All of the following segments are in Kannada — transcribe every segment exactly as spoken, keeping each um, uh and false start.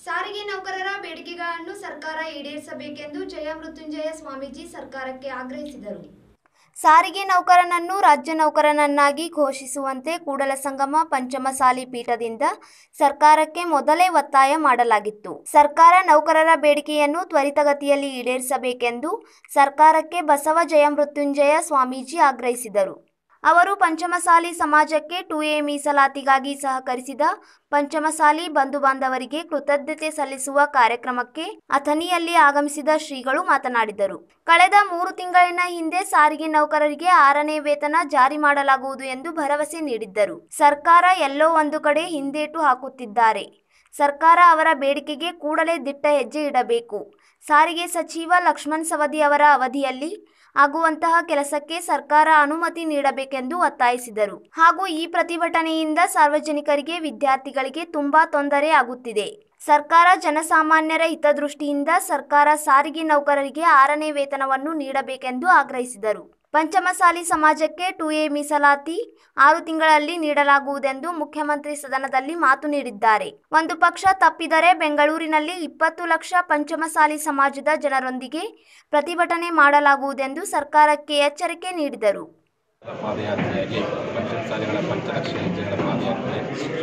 ಸಾರಿಗೆ ನೌಕರರ ಬೇಡಿಕೆಗಳನ್ನು ಸರ್ಕಾರ ಈಡೇರಿಸಬೇಕೆಂದು ಜಯಮೃತ್ಯುಂಜಯ ಸ್ವಾಮೀಜಿ ಸರ್ಕಾರಕ್ಕೆ ಆಗ್ರಹಿಸಿದರು. ಸಾರಿಗೆ ನೌಕರನನ್ನು ರಾಜ್ಯ ನೌಕರನನ್ನಾಗಿ ಘೋಷಿಸುವಂತೆ ಕೂಡಲಸಂಗಮ ಪಂಚಮಸಾಲಿ ಪೀಠದಿಂದ ಸರ್ಕಾರಕ್ಕೆ ಮೊದಲೇ ಒತ್ತಾಯ ಮಾಡಲಾಗಿತ್ತು. ಸರ್ಕಾರ ನೌಕರರ ಬೇಡಿಕೆಯನ್ನು ತ್ವರಿತಗತಿಯಲ್ಲಿ ಈಡೇರಿಸಬೇಕೆಂದು ಸರ್ಕಾರಕ್ಕೆ ಬಸವ ಜಯಮೃತ್ಯುಂಜಯ ಸ್ವಾಮೀಜಿ ಆಗ್ರಹಿಸಿದರು. ಅವರು ಪಂಚಮಸಾಲಿ ಸಮಾಜಕ್ಕೆ ಟು ಎ ಮೀಸಲಾತಿಗಾಗಿ ಸಹಕರಿಸಿದ ಪಂಚಮಸಾಲಿ ಬಂಧು ಬಾಂಧವರಿಗೆ ಕೃತಜ್ಞತೆ ಸಲ್ಲಿಸುವ ಕಾರ್ಯಕ್ರಮಕ್ಕೆ ಅಥಣಿಯಲ್ಲಿ ಆಗಮಿಸಿದ ಶ್ರೀಗಳು ಮಾತನಾಡಿದರು. ಕಳೆದ ಮೂರು ತಿಂಗಳಿನ ಹಿಂದೆ ಸಾರಿಗೆ ನೌಕರರಿಗೆ ಆರನೇ ವೇತನ ಜಾರಿ ಮಾಡಲಾಗುವುದು ಎಂದು ಭರವಸೆ ನೀಡಿದ್ದರು. ಸರ್ಕಾರ ಎಲ್ಲೋ ಒಂದು ಕಡೆ ಹಿಂದೇಟು ಹಾಕುತ್ತಿದ್ದಾರೆ. ಸರ್ಕಾರ ಅವರ ಬೇಡಿಕೆಗೆ ಕೂಡಲೇ ದಿಟ್ಟ ಹೆಜ್ಜೆ ಇಡಬೇಕು. ಸಾರಿಗೆ ಸಚಿವ ಲಕ್ಷ್ಮಣ್ ಸವದಿ ಅವರ ಅವಧಿಯಲ್ಲಿ ಆಗುವಂತಹ ಕೆಲಸಕ್ಕೆ ಸರ್ಕಾರ ಅನುಮತಿ ನೀಡಬೇಕೆಂದು ಒತ್ತಾಯಿಸಿದರು. ಹಾಗೂ ಈ ಪ್ರತಿಭಟನೆಯಿಂದ ಸಾರ್ವಜನಿಕರಿಗೆ, ವಿದ್ಯಾರ್ಥಿಗಳಿಗೆ ತುಂಬಾ ತೊಂದರೆ ಆಗುತ್ತಿದೆ. ಸರ್ಕಾರ ಜನಸಾಮಾನ್ಯರ ಹಿತದೃಷ್ಟಿಯಿಂದ ಸರ್ಕಾರ ಸಾರಿಗೆ ನೌಕರರಿಗೆ ಆರನೇ ವೇತನವನ್ನು ನೀಡಬೇಕೆಂದು ಆಗ್ರಹಿಸಿದರು. ಪಂಚಮಸಾಲಿ ಸಮಾಜಕ್ಕೆ ಟು ಎ ಮೀಸಲಾತಿ ಆರು ತಿಂಗಳಲ್ಲಿ ನೀಡಲಾಗುವುದೆಂದು ಮುಖ್ಯಮಂತ್ರಿ ಸದನದಲ್ಲಿ ಮಾತು ನೀಡಿದ್ದಾರೆ. ಒಂದು ಪಕ್ಷ ತಪ್ಪಿದರೆ ಬೆಂಗಳೂರಿನಲ್ಲಿ ಇಪ್ಪತ್ತು ಲಕ್ಷ ಪಂಚಮಸಾಲಿ ಸಮಾಜದ ಜನರೊಂದಿಗೆ ಪ್ರತಿಭಟನೆ ಮಾಡಲಾಗುವುದೆಂದು ಸರ್ಕಾರಕ್ಕೆ ಎಚ್ಚರಿಕೆ ನೀಡಿದರು. ಪಾದಯಾತ್ರೆಯಾಗಿ ಪಂಚಮಸಾಲಿಗಳ ಪಂಚಲಕ್ಷ ಹೆಜ್ಜೆಗಳ ಪಾದಯಾತ್ರೆ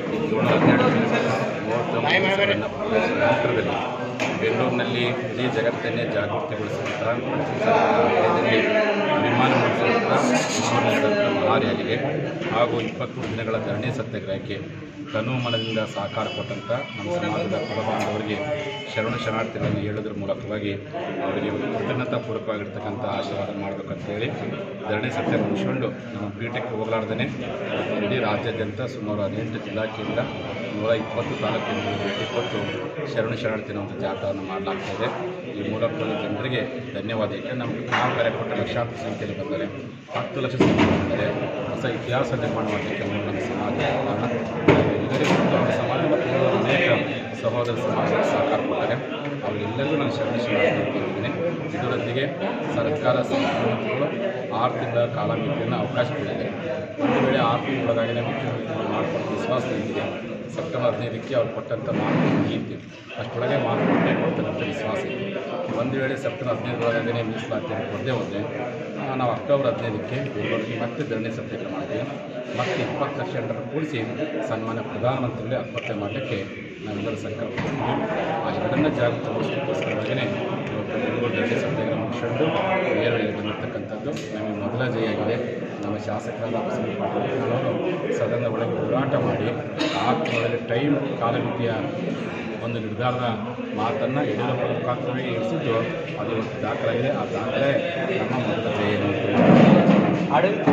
ನಂತರದಲ್ಲಿ ಬೆಂಗಳೂರಿನಲ್ಲಿ ಇಡೀ ಜಗತ್ತನ್ನೇ ಜಾಗೃತಿಗೊಳಿಸುವಂಥ ಪಂಚಮಸಾಲಿಗಳಲ್ಲಿ ಅಭಿಮಾನ ಮೂಡಿಸುವಂಥ ಮಹಾರ್ಯಾಲಿಗೆ ಹಾಗೂ ಇಪ್ಪತ್ತು ದಿನಗಳ ಧರಣಿ ಸತ್ಯಾಗ್ರಹಕ್ಕೆ ತನು ಮನದಿಂದ ಸಹಕಾರ ಕೊಟ್ಟಂಥ ನಮ್ಮ ಸಮಾಜದ ಕುಲಬಾಂಧವರಿಗೆ ಶರಣ ಶರಣಾರ್ಥಿಗಳನ್ನು ಹೇಳೋದ್ರ ಮೂಲಕವಾಗಿ ಅವರಿಗೆ ಕೃತಜ್ಞತಾಪೂರ್ವಕವಾಗಿರ್ತಕ್ಕಂಥ ಆಶೀರ್ವಾದ ಮಾಡಬೇಕಂತೇಳಿ ಧರಣಿ ಸತ್ಯಾಗ್ರಹ ಮುಗಿಸ್ಕೊಂಡು ನಮ್ಮ ಪೀಠಕ್ಕೆ ಹೋಗಲಾರ್ದೇ ಇಡೀ ರಾಜ್ಯಾದ್ಯಂತ ಸುಮಾರು ಹದಿನೆಂಟು ಜಿಲ್ಲಾಕೆಯಿಂದ ನೂರ ಇಪ್ಪತ್ತು ತಾಲೂಕಿನ ಇಪ್ಪತ್ತು ಶರಣ ಶರಣಾರ್ಥಿ ಒಂದು ಜಾಥಾವನ್ನು ಮಾಡಲಾಗ್ತಾಯಿದೆ. ಈ ಮೂಲಕವಾಗಿ ಜನರಿಗೆ ಧನ್ಯವಾದ. ಏಕೆಂದರೆ ನಮಗೆ ನಾವು ಕರೆ ಕೊಟ್ಟ ಲಕ್ಷಾಂತರ ಸಂಖ್ಯೆಯಲ್ಲಿ ಬಂದರೆ ಹತ್ತು ಲಕ್ಷ ಸಂಖ್ಯೆ ಬಂದರೆ ಹೊಸ ಇತಿಹಾಸ ನಿರ್ಮಾಣ ಮಾಡಲಿಕ್ಕೆ ನಮ್ಮ ಸಮಾಜ ಇದರಿಂದ ನಮ್ಮ ಸಮಾಜದ ಅನೇಕ ಸಹೋದರ ಸಮಾಜ ಸಹಕಾರ ಕೊಟ್ಟರೆ ಅವರೆಲ್ಲರಿಗೂ ನಾನು ಶರಣ ಶರಣಾರ್ಥಿ ಹೇಳಿದ್ದೇನೆ. ಇದರೊಂದಿಗೆ ಸರ್ಕಾರ ಸಂಸ್ಥೆಗಳು ಆರು ತಿಂಗಳ ಕಾಲಮಿತಿಯನ್ನು ಅವಕಾಶ ಕೊಟ್ಟಿದೆ. ಒಂದು ವೇಳೆ ಆರು ತಿಂಗಳೊಳಗಾಗಿನೇ ಮುಖ್ಯಮಂತ್ರಿಗಳು ಮಾಡಿಕೊಂಡು ವಿಶ್ವಾಸ ಇದೆ. ಸೆಪ್ಟೆಂಬರ್ ಹದಿನೈದಕ್ಕೆ ಅವ್ರು ಕೊಟ್ಟಂಥ ಮಾರ್ಕ್ ಮುಗಿಯುತ್ತೆ, ಅಷ್ಟೊಳಗೆ ಮಾರ್ಕ್ ಕೊಟ್ಟೆ ಕೊಡ್ತಾರಂಥ ವಿಶ್ವಾಸ ಇದೆ. ಒಂದು ವೇಳೆ ಸೆಪ್ಟೆಂಬರ್ ಹದಿನೈದರೊಳಗಾಗೇ ಮೀಸಲಾತಿಯನ್ನು ಕೊಡದೇ ಹೋದರೆ ನಾವು ಅಕ್ಟೋಬರ್ ಹದಿನೈದಕ್ಕೆ ಬೆಂಗಳೂರಿಗೆ ಮತ್ತೆ ಧರಣಿ ಸತ್ಯಾಗ್ರಹ ಮಾಡ್ತೀವಿ. ಮತ್ತೆ ಇಪ್ಪತ್ತು ಲಕ್ಷ ಜನರನ್ನು ಕೂಡಿಸಿ ಸನ್ಮಾನ್ಯ ಪ್ರಧಾನಮಂತ್ರಿಗಳೇ ಆತ್ಮಹತ್ಯೆ ಮಾಡಲಿಕ್ಕೆ ನಾವೆಲ್ಲರೂ ಸಂಕಲ್ಪ ಮಾಡಿದ್ವಿ. ಆ ಎರಡನ್ನ ಜಾಗೃತಿಗೋಸ್ಕರವಾಗಿಯೇ ಇವತ್ತು ಬೆಂಗಳೂರು ಧರಣಿ ಸತ್ಯಾಗ್ರಹ ಮುಗಿಸ್ಕೊಂಡು ನೇರವಾಗಿ ಬಂದಿರತಕ್ಕಂಥದ್ದು ನಮಗೆ ಮೊದಲ ಜಯಾಗಿದೆ. ನಮ್ಮ ಶಾಸಕರಾದ ಬಸವರಾಜ ಪಾಟೀಲ್ ಅವರು ಸದನದ ಒಳಗೆ ಹೋರಾಟ ಮಾಡಿ ಆ ತಿಂಗಳಲ್ಲಿ ಟೈಮ್ ಕಾಲಮಿತಿಯ ಒಂದು ನಿರ್ಧಾರದ ಮಾತನ್ನು ಯಡಿಯೂರಪ್ಪ ಮುಖಾಂತರವೇ ಇರಿಸಿದ್ದು ಅದು ಇವತ್ತು ದಾಖಲಾಗಿದೆ. ಆ ದಾಖಲೆ ನಮ್ಮ ಮೊದಲ ಜಯ.